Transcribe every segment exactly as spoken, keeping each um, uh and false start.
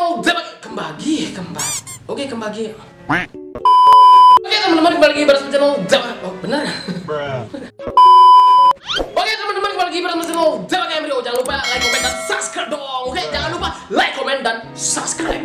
channel Kembagi, kembali. Oke, kembagi. Oke teman-teman, kembali lagi bersama channel Oh benar. Oke teman-teman, kembali lagi bersama channel Dewa K M Rio. Jangan lupa like, comment, dan subscribe dong. Oke, jangan lupa like, comment, dan subscribe.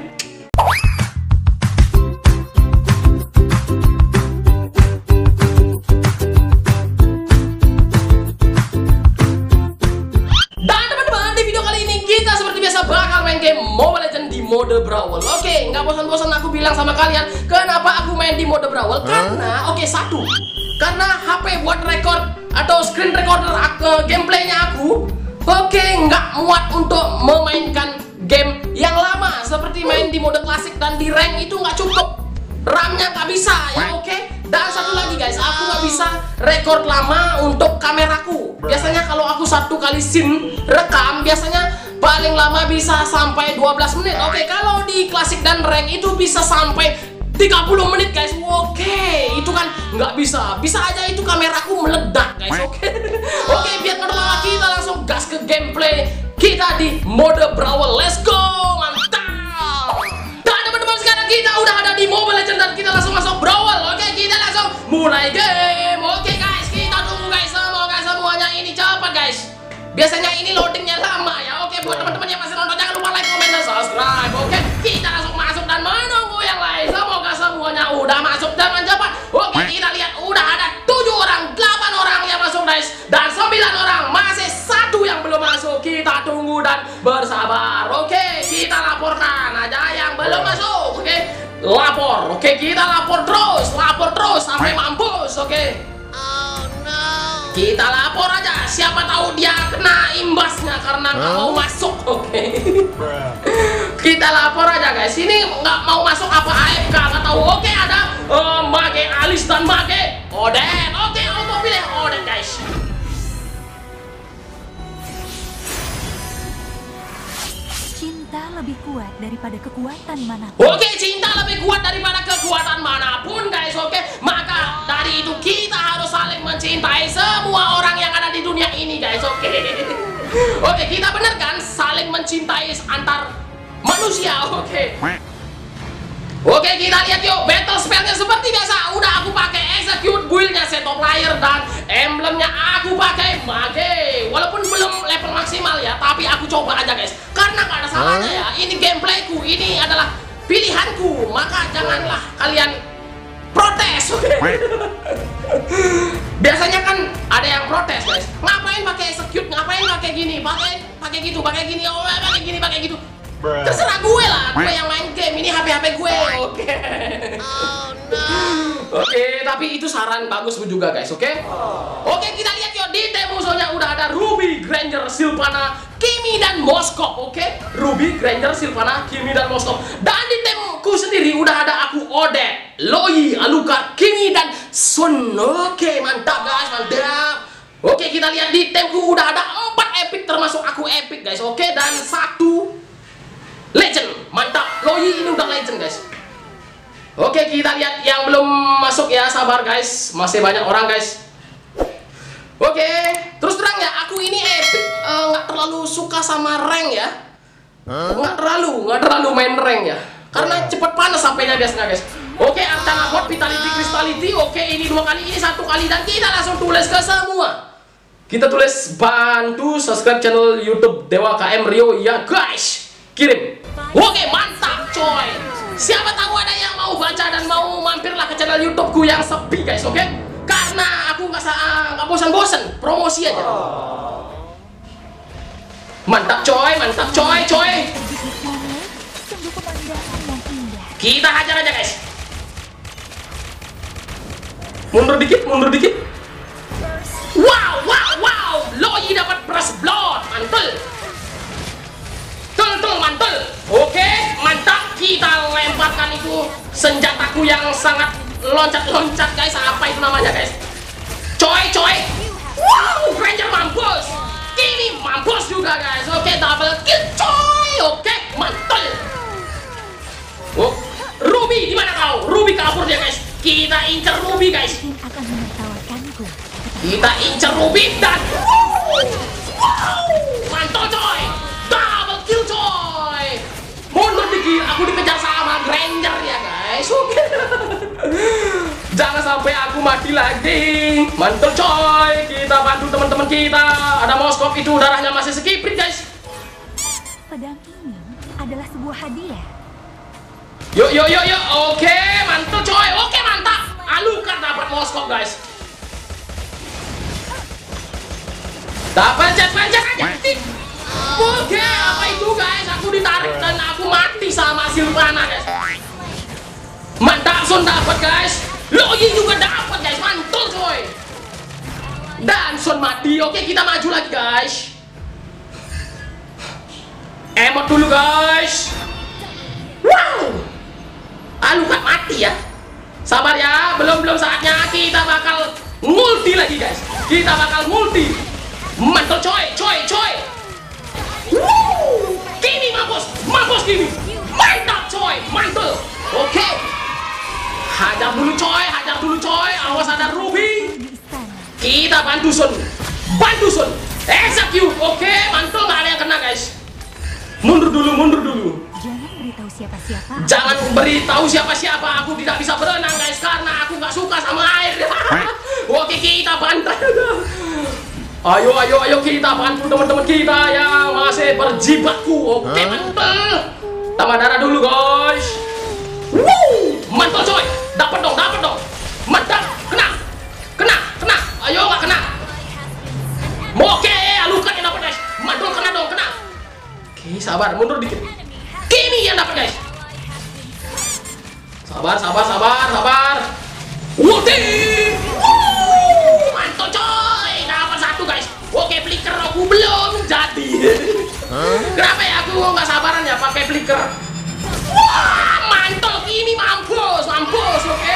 Dan teman-teman, di video kali ini kita seperti biasa bakal main game Mobile Legends di mode Brawl. Oke, nggak bosan-bosan aku bilang sama kalian kenapa aku main di mode Brawl. Karena, oke, satu, karena H P buat record atau screen recorder aku, gameplaynya aku, oke, nggak muat untuk memainkan game yang lama seperti main di mode klasik dan di rank itu nggak cukup. RAM-nya nggak bisa ya, oke. Dan satu lagi guys, aku nggak bisa record lama untuk kameraku. Biasanya kalau aku satu kali sim rekam, biasanya paling lama bisa sampai dua belas menit. Oke, kalau di klasik dan rank itu bisa sampai tiga puluh menit guys. Oke, itu kan nggak bisa. Bisa aja itu kameraku meledak guys. Oke. Oke, biar nggak lama kita langsung gas ke gameplay kita di mode Brawl. Let's go, mantap. Dan teman-teman, sekarang kita udah ada di Mobile Legends dan kita langsung masuk Brawl. Oke, kita langsung mulai game. Oke guys, kita tunggu guys. Semoga semuanya ini cepat guys. Biasanya ini loadingnya lama ya. Oke, buat teman-teman yang masih nonton jangan lupa like, comment, dan subscribe. Oke, kita langsung masuk dan menunggu yang lain. Semoga semuanya udah masuk dengan cepat. Oke, kita lihat udah ada tujuh orang, delapan orang yang masuk guys, dan sembilan orang, masih satu yang belum masuk. Kita tunggu dan bersabar. Oke, kita laporkan aja yang belum masuk. Oke, lapor. Oke, kita lapor terus, lapor terus sampai mampus. Oke. Kita lapor aja, siapa tahu dia kena imbasnya karena nggak mau masuk. Oke. Kita lapor aja guys, ini nggak mau masuk apa A F K nggak tahu. Oke, ada uh, Mage Alis dan Mage Oden. Oke, auto pilih Oden guys. Cinta lebih kuat daripada kekuatan manapun. Oke, cinta lebih kuat daripada kekuatan manapun guys. Oke, maka dari itu kita harus saling mencintai semua orang yang ada di dunia ini guys. Oke. Oke, kita bener kan saling mencintai antar manusia. Oke. Oke, kita lihat yuk battle spellnya seperti biasa. Udah aku pakai execute build-nya Seto Player dan emblemnya aku pakai Mage. Walaupun belum level maksimal ya, tapi aku coba aja guys. Karena gak ada salahnya ya. Ini gameplayku, ini adalah pilihanku. Maka janganlah kalian protes. Oke. Biasanya kan ada yang protes guys. Ngapain pakai execute? Ngapain pakai gini? Pakai pakai gitu, pakai gini. Oh, pakai gini, pakai gitu. Terserah gue lah, gue yang main game, ini H P H P gue. Oke. Oh no. Oke, tapi itu saran bagus juga guys, oke? Oke, kita lihat yuk di tim musuhnya udah ada Ruby, Granger, Sylvana, Kimi, dan Moskov. Oke, Ruby, Granger, Sylvana, Kimi, dan Moskov. Dan di timku sendiri udah ada aku Odette, Loi, Alucard, Kimi, dan Sun. Oke, mantap guys, mantap. Oke, kita lihat di timku udah ada empat epic termasuk aku epic guys. Oke, dan satu legend. Mantap, Loi ini udah legend guys. Oke, kita lihat yang belum masuk ya, sabar guys, masih banyak orang guys. Oke, terus terang ya, aku ini epic nggak uh, terlalu suka sama rank ya. Nggak terlalu, nggak terlalu main rank ya, karena cepet panas H P-nya biasanya guys. Oke, Arcana Bot, Vitality, Crystality. Oke, ini dua kali, ini satu kali, dan kita langsung tulis ke semua. Kita tulis bantu subscribe channel YouTube Dewa K M Rio ya guys. Kirim. Oke, mantap coy. Siapa tahu ada yang mau baca dan mau mampirlah ke channel YouTubeku yang sepi guys, oke? Karena aku nggak nggak bosan-bosan, promosi aja. Mantap coy, mantap coy, coy. Kita hajar aja guys. Mundur dikit, mundur dikit. Wow, wow, wow. Loi dapat press blood, mantul. Tul, mantul. Oke, mantap. Kita lemparkan itu senjataku yang sangat loncat-loncat guys. Apa itu namanya guys? Coy, coy. Wow, Granger mampus. Kimi mampus juga guys. Oke, double kill coy. Oke, mantul. Oh, Ruby di mana kau? Ruby kabur dia guys. Kita incer Ruby guys. Kita incer Ruby dan wow, wow, mantul coy. Double kill coy. Mundur dikit. lagi aku dikejar sama Granger ya guys. Oke. Jangan sampai aku mati lagi. Mantul coy. Kita bantu teman-teman kita. Ada Moskov itu darahnya masih sekiprit guys. Pedang ini adalah sebuah hadiah. Yuk yuk yuk yuk. Oke, mantul coy. Oke, mantap. Alucard dapat Moskov guys. Dapat jet pencet aja. Oke, apa itu guys? Aku ditarik dan aku mati sama Sylvana guys. Mantap, Son dapat guys. Loyi juga dapat guys. Mantul coy. Dan Son mati. Oke, kita maju lagi guys. Emot dulu guys. Wow. Alucard mati ya. Sabar ya, belum-belum saatnya. Kita bakal multi lagi guys. Kita bakal multi. Mantul coy, coy, coy. Woo! Kimi mampus, mampus Kimi. Mantap coy, mantul. Oke. Hajar dulu coy, hajar dulu coy. Awas ada Ruby. Kita bantu Son. Bantu Son. Execute. Oke, mantul, nggak ada yang kena guys. Mundur dulu, mundur dulu. Jangan beritahu siapa-siapa. Jangan beritahu siapa-siapa. Aku tidak bisa berenang guys karena aku nggak suka sama air. Oke, kita bantai. Ayo, ayo, ayo kita bantu teman-teman kita yang masih berjibaku. Oke, mantul. Tambah darah dulu guys. Woo, mantul coy. Dapat dong, dapat dong. Mantap, kena, kena, kena. Ayo nggak kena. Oke, Alucard yang dapat guys. Mantul, kena dong, kena. Oke, sabar, mundur dikit. Kimi yang dapat guys. Sabar, sabar, sabar, sabar. Ulti. Woo, mantul coy. Dapat satu guys. Oke, flicker aku belum jadi. Kenapa ya aku nggak sabaran ya pakai flicker? Wah, mantul Kimi mampus, mampus. Oke.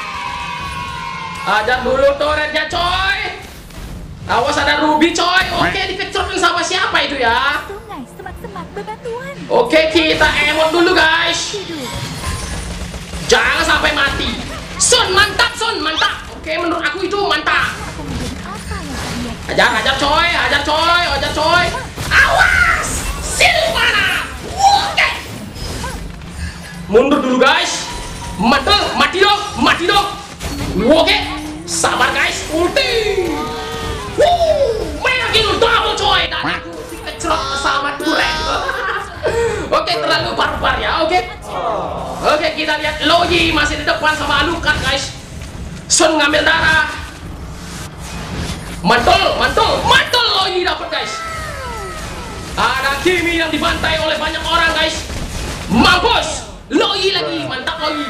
Ajar dulu turretnya coy. Awas ada Ruby coy. Oke, dikecokin sama siapa itu ya? Sungai, semak-semak, bebatuan. Oke, kita emot dulu guys. Jangan sampai mati. Son, mantap Son, mantap. Oke, menurut aku itu mantap. Akan menjadi apa yang kalian? Ajar, ajar coy, ajar coy, ajar coy. Awas, Sylvana. Oke. Mundur dulu guys. Mantul, mati dong, mati dong. Oke, sabar guys, ulti. Wuh, makin double coy. Dan aku dikecerot sama turret. Oke, terlalu barbar ya, oke. Oke, kita lihat Loyi masih di depan sama Alucard guys. Son ngambil darah. Mantul, mantul, mantul Loyi dapat guys. Ada Kimi yang dibantai oleh banyak orang guys. Mampus. Loyi lagi, mantap Loyi.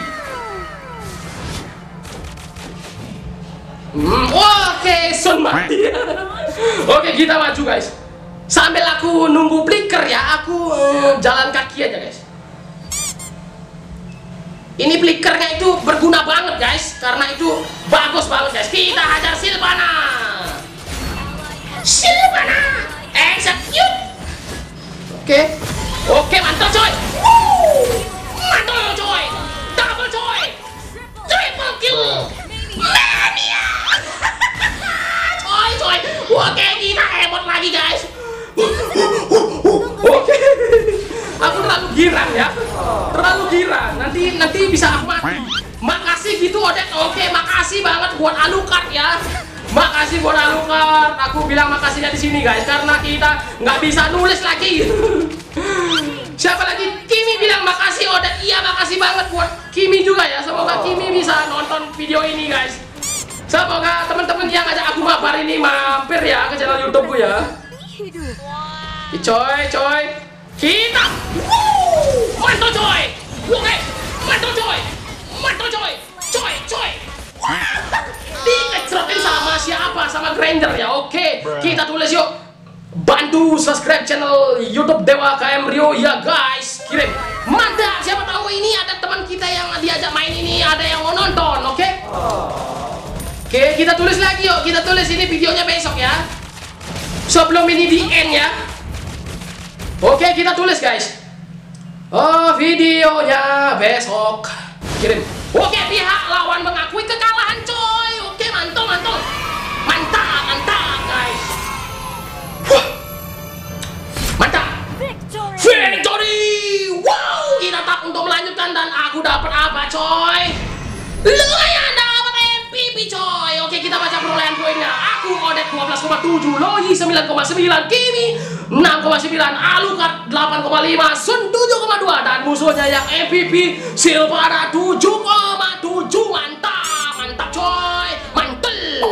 Hmm, oke, Son mati. Oke, kita maju guys. Sambil aku nunggu flicker ya, aku uh, jalan kaki aja guys. Ini flickernya itu berguna banget guys, karena itu bagus banget guys. Kita hajar Sylvana. Sylvana, execute. Oke, oke mantap coy. Woo! Mantul coy, double coy, triple kill, mania. Coy coy, oke kita emot lagi guys. Oke, aku terlalu girang ya, terlalu girang. Nanti nanti bisa aku mati. Makasih gitu Odet. Oke, makasih banget buat Alucard ya. Makasih buat Alucard. Aku bilang makasihnya di sini guys, karena kita nggak bisa nulis lagi. Siapa lagi? Kimi bilang makasih Odet. Iya, makasih banget buat Kimi juga ya. Semoga Kimi bisa nonton video ini guys. Semoga teman-teman yang ngajak aku mabar ini mampir ya ke channel YouTube ya. Coy, coy, kita, Woo! Mantul coy, oke, mantul coy, mantul coy, coy, coy, dikecerotin sama siapa? Sama Granger ya, oke, kita tulis yuk, bantu subscribe channel YouTube Dewa K M Rio ya guys, kirim, mantap, siapa tahu ini ada teman kita yang diajak main ini, ada yang mau nonton, oke, oke, kita tulis lagi yuk, kita tulis ini videonya besok ya. Sebelum ini di end ya. Oke, kita tulis guys. Oh, videonya besok. Kirim. Oke, pihak lawan mengakui kekalahan coy. Oke, mantul, mantul. Mantap, mantap guys. Wah. Mantap. Victory. Victory. Wow, kita aku dapat apa coy? Lumayan dapat M V P coy. Oke, kita baca perolehan poinnya. Aku Odet dua belas koma tujuh, Loyi sembilan koma sembilan, Kimi enam koma sembilan, Alucard delapan koma lima, Sun tujuh koma dua, dan musuhnya yang M V P Silvana tujuh koma tujuh. Mantap, mantap coy, mantul.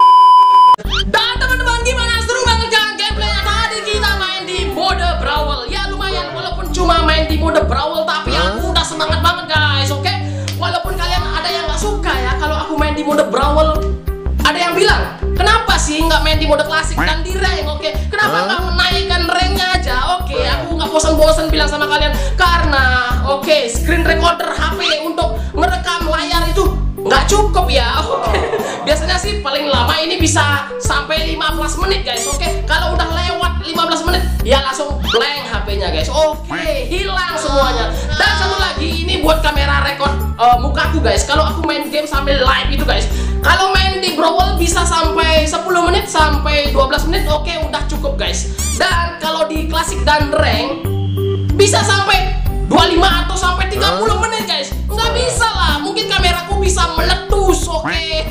Dan teman-teman, gimana, seru banget kan gameplaynya? Tadi kita main di mode Brawl. Ya lumayan, walaupun cuma main di mode Brawl, tapi aku udah semangat banget guys. Oke, walaupun kalian ada yang nggak suka ya kalau aku main di mode Brawl. Ada yang bilang, kenapa sih nggak main di mode klasik dan di rank? Oke, kenapa nggak menaikkan ranknya aja? Oke, aku nggak bosan-bosan bilang sama kalian, karena oke, screen recorder H P untuk merekam layar itu nggak cukup ya. Oke, biasanya sih paling lama ini bisa sampai lima belas menit guys. Oke, kalau udah lewat lima belas menit ya langsung blank H P-nya guys. Oke, hilang semuanya. Dan satu lagi, ini buat kamera record uh, mukaku guys. Kalau aku main game sambil live itu guys, kalau main di Brawl bisa sampai sepuluh menit sampai dua belas menit. Oke, udah cukup guys. Dan kalau di klasik dan rank bisa sampai dua puluh lima atau sampai tiga puluh menit guys. Nggak bisa lah, mungkin kameraku bisa meletus. Oke.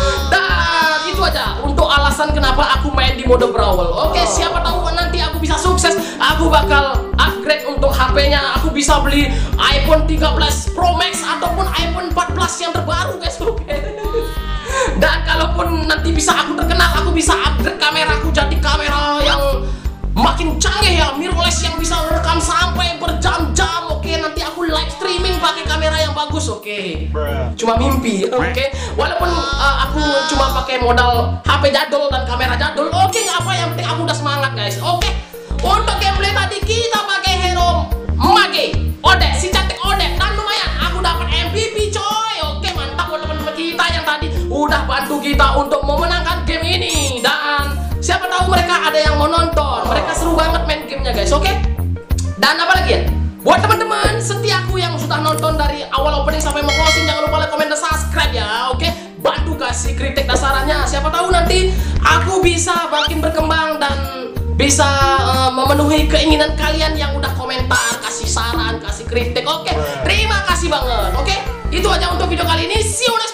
Dan itu aja untuk alasan kenapa aku main di mode Brawl. Oke, siapa tahu nanti aku bisa sukses, aku bakal upgrade untuk H P-nya. Aku bisa beli iPhone tiga belas Pro Max ataupun iPhone empat belas yang terbaru guys. Oke. Dan kalaupun nanti bisa aku terkenal, aku bisa upgrade kameraku jadi kamera yang makin canggih ya, mirrorless yang bisa merekam sampai berjam-jam. Oke, nanti aku live streaming pakai kamera yang bagus. Oke, cuma mimpi. Oke, walaupun uh, aku cuma pakai modal H P jadul dan kamera jadul. Oke, nggak apa, yang penting aku udah semangat guys. Oke, untuk gameplay tadi kita pakai hero Mage Odet, si cantik Odet, dan lumayan aku dapat M V P coy. Oke, mantap buat teman-teman kita yang tadi udah bantu kita untuk memenangkan game ini. Dan siapa tahu mereka ada yang mau nonton, mereka seru banget main gamenya guys. Oke, dan apa lagi ya, buat teman-teman setiaku yang sudah nonton dari awal opening sampai mau closing, jangan lupa like, komen, dan subscribe ya. Oke, bantu kasih kritik dan sarannya. Siapa tahu nanti aku bisa makin berkembang dan bisa uh, memenuhi keinginan kalian yang udah komentar, kasih saran, kasih kritik. Oke, terima kasih banget. Oke, itu aja untuk video kali ini. See you next